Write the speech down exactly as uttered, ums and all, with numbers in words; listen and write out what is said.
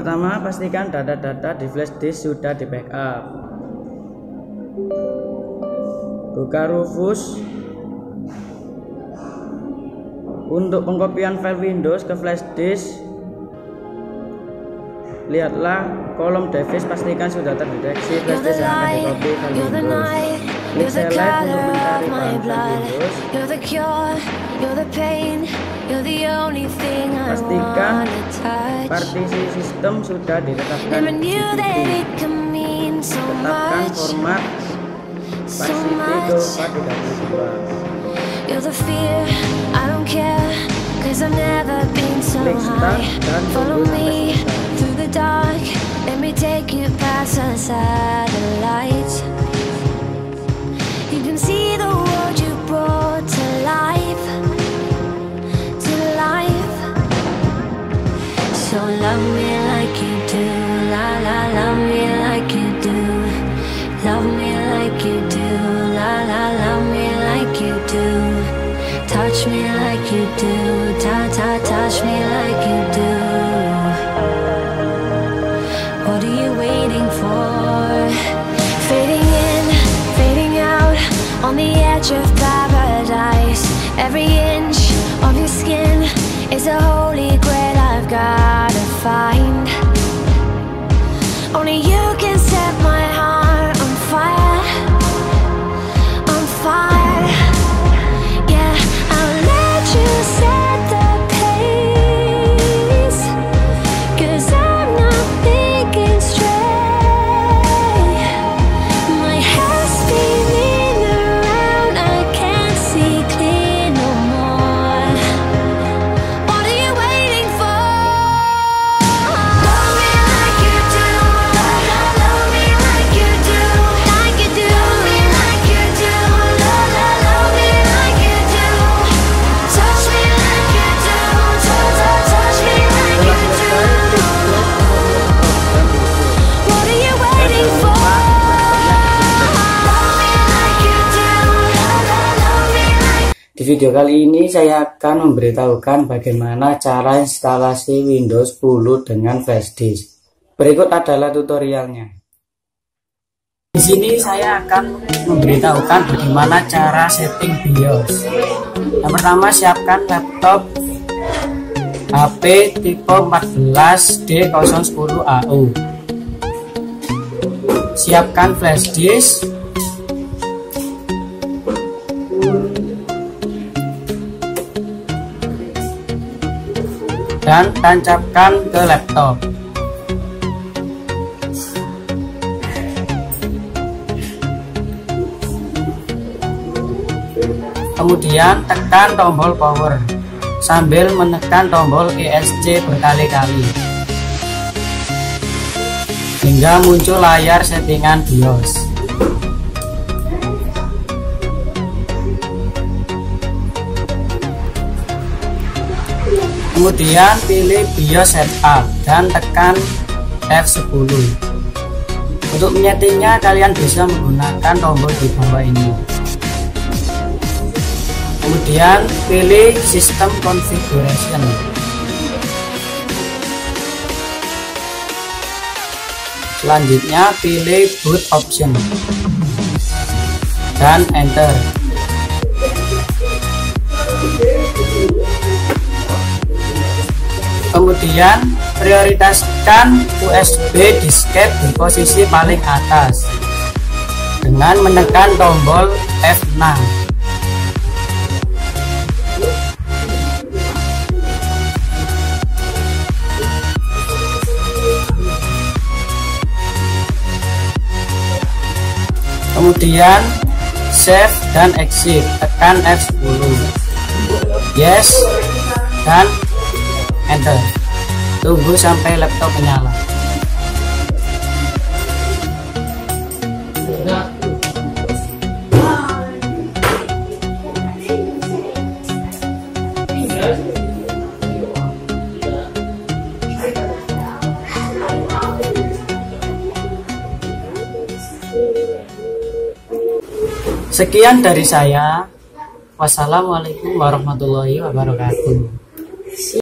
pertama, pastikan data-data di flash disk sudah di backup. Buka Rufus. Untuk pengkopian file Windows ke flash disk, lihatlah kolom device, pastikan sudah terdeteksi flash disk yang akan dikopi file Windows. Klik select untuk mencari file Windows. Pastikan partisi sistem sudah ditetapkan di titik. Tetapkan format partisi ke empat tiga dua. You're the fear, I don't care, cause I've never been so high. Follow me through the dark, let me take you past the satellites. You can see the world you brought to life, to life. So love me like you do, la la, love me like you do. Love me like you do, la la, love me like you do. Touch me like you do, ta ta, touch me like you do. What are you waiting for? Fading in, fading out, on the edge of paradise. Every inch of your skin is a holy grail I've gotta find. Only you can set my heart on fire, on fire. Yeah, I'll let you set the pace, cause I'm not thinking straight. My head's spinning around, I can't see clear no more. What are you waiting for? Love me like you do, love me like you do, like you do. Love me like you do, love, love, love me like you do. Touch me like you do, touch, touch, touch me like you do. What are you waiting for? Love me like you do, love, love, love me like. Di video kali ini saya akan memberitahukan bagaimana cara instalasi Windows sepuluh dengan flash disk. Berikut adalah tutorialnya. Di sini saya akan memberitahukan bagaimana cara setting BIOS. Yang pertama, siapkan laptop H P tipe empat belas D nol sepuluh A U. Siapkan flash disk. Dan tancapkan ke laptop. Kemudian tekan tombol power sambil menekan tombol E S C berkali-kali hingga muncul layar settingan BIOS. Kemudian pilih BIOS setup dan tekan F sepuluh. Untuk menyetingnya kalian bisa menggunakan tombol di bawah ini. Kemudian pilih System Configuration. Selanjutnya pilih Boot Option dan Enter. Kemudian prioritaskan U S B disket di posisi paling atas dengan menekan tombol F enam. Kemudian save dan exit, tekan F sepuluh. Yes dan enter. Tunggu sampai laptop menyala. Sekian dari saya. Wassalamualaikum warahmatullahi wabarakatuh.